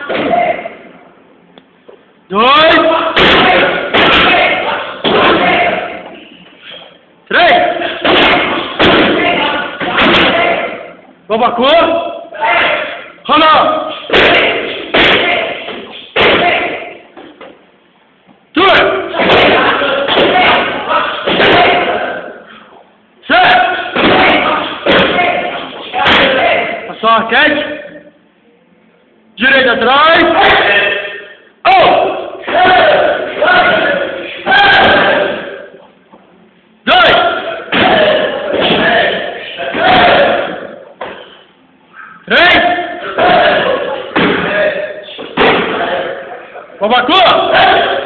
2, 3. Babacô. Rola. 2. 7. Passou a catch. Direita atrás. Oh! 2. 3. Babacô!